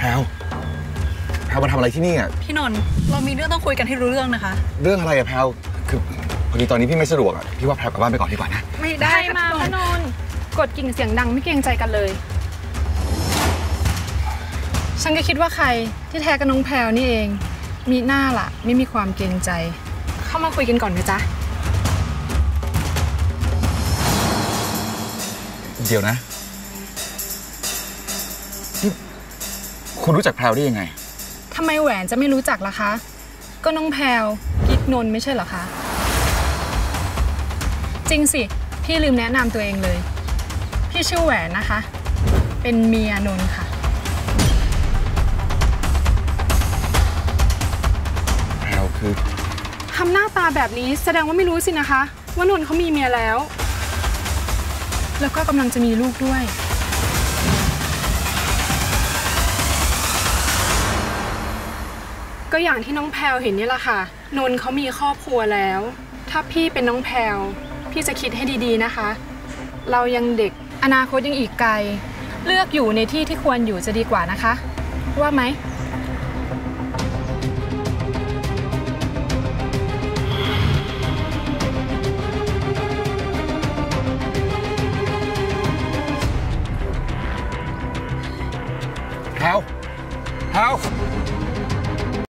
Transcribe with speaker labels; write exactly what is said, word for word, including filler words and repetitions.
Speaker 1: พรวแพรวมาทำอะไรที่นี่อ่ะ
Speaker 2: พี่นนท์เรามีเรื่องต้องคุยกันให้รู้เรื่องนะคะ
Speaker 1: เรื่องอะไรอะแพรวคือพอดีตอนนี้พี่ไม่สะดวกอ่ะพี่ว่าแพรวกลับบ้านไปก่อนดีกว่านะ
Speaker 2: ไม่ได้
Speaker 3: มาพี่นนท์กดกิ่งเสียงดังไม่เกรงใจกันเลยฉันก็คิดว่าใครที่แท้กับน้องแพรวนี่เองมีหน้าล่ะไม่มีความเกรงใจเข้ามาคุยกันก่อนนะจ๊ะ
Speaker 1: เดี๋ยวนะนี่คุณรู้จักแพรวได้ยังไง
Speaker 3: ทำไมแหวนจะไม่รู้จักล่ะคะก็น้องแพรวกิ๊กนนท์ไม่ใช่เหรอคะจริงสิพี่ลืมแนะนำตัวเองเลยพี่ชื่อแหวนนะคะเป็นเมียนนท์ค่ะ
Speaker 1: แพรวคือ
Speaker 3: ทำหน้าตาแบบนี้แสดงว่าไม่รู้สินะคะว่านนท์เขามีเมียแล้วแล้วก็กำลังจะมีลูกด้วยก็อย่างที่น้องแพรวเห็นนี่แหละค่ะนนท์เขามีครอบครัวแล้วถ้าพี่เป็นน้องแพรวพี่จะคิดให้ดีๆนะคะเรายังเด็กอนาคตยังอีกไกลเลือกอยู่ในที่ที่ควรอยู่จะดีกว่านะคะว่าไหม